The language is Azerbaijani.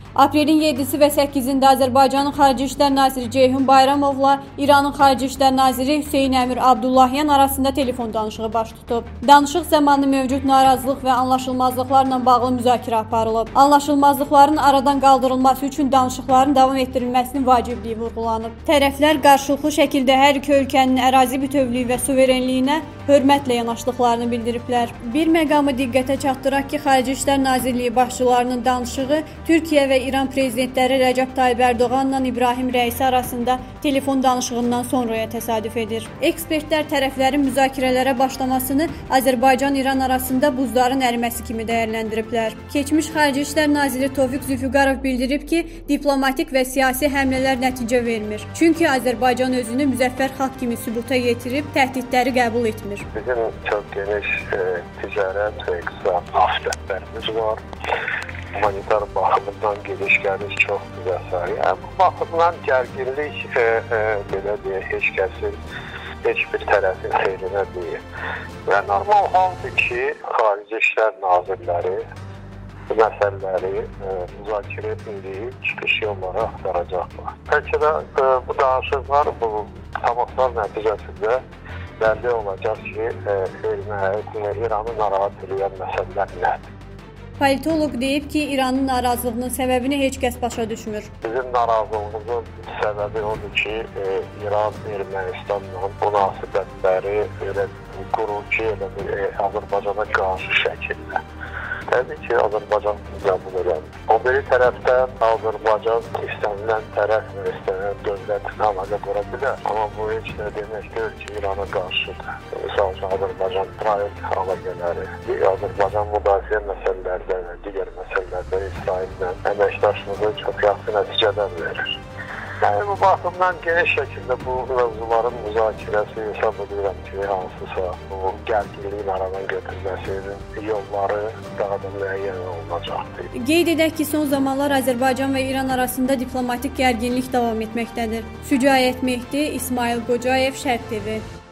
Aprelin 7-si və 8-də Azərbaycanın Xarici İşlər Naziri Ceyhun Bayramovla İranın Xarici İşlər Naziri Hüseyn Əmir Abdullahyan arasında telefon danışığı baş tutub. Danışıq zamanı mövcud narazılıq və anlaşılmazlıqlarla bağlı müzakirə aparılıb. Anlaşılmazlıqların aradan qaldırılması üçün danışıqların davam etdirilməsinin vacibliyi vurğulanıb. Tərəflər qarşılıqlı şəkildə hər iki ölkənin ərazi bütövlüyü və suverenliyinə hörmətlə yanaşdıqlarını bildiriblər. Bir məqamı diqqətə çatdıraq ki, Xarici İşlər Nazirliyi başçılarının danışığı Türkiyə və İran prezidentləri Rəcəb Tayyib Ərdoğanla İbrahim Rəisi arasında telefon danışığından sonraya təsadüf edir. Ekspertlər tərəflərin müzakirələrə başlamasını Azərbaycan-İran arasında buzların əriməsi kimi dəyərləndiriblər. Keçmiş Xarici İşlər Naziri Tofiq Zülfüqarov bildirib ki, diplomatik və siyasi həmlələr nəticə vermir. Çünki Azərbaycan özünü müzəffər xalq kimi sübuta yetirib, təhdidləri qəbul etmir. Bizim çox geniş ticarət və iqtisad münasibətlərimiz var. Humanitar baxımından gediş-gəliş çox müzəssər. Bu baxımdan gərginlik belə deyək, heç bir tərəfin xeyrinə deyil. Və normal haldır ki, Xarici İşlər Nazirləri bu məsələləri müzakirə edib çıxış yolları axtaracaqlar. Bəlkə də bu danışıqlar, bu təmaslar nəticəsində bəlli olacaq ki, İranı narahat edən məsələlər nədir? Politoloq deyib ki, İranın narazılığının səbəbini heç kəs başa düşmür. Bizim narazılığımızın səbəbi odur ki, İran Ermənistanla münasibətləri qurucu Azərbaycana qarşı şəkildə. Təbii ki, Azərbaycan qəbul edəmir. O biri tərəfdən Azərbaycan istənilən tərəf və istənilən dövlətin əlaqə qura bilər. Amma bu heç nə demək deyil ki, İrana qarşıdır. Misal üçün, Azərbaycan-İsrail əlaqələri, Azərbaycan müdafiə məsələlərdə və digər məsələlərdə İsraillə əməkdaşlığı çox yaxşı nəticələr verir. Yəni, bu baxımdan geniş şəkildə bu mövzuların müzakirəsi hesab edirəm ki, hansısa bu gərginliyin aradan götürməsinin yolları daha da müəyyən olunacaqdır. Qeyd edək ki, son zamanlar Azərbaycan və İran arasında diplomatik gərginlik davam etməkdədir. Sücayət Mehdi, İsmail Qocayev, Şərq TV.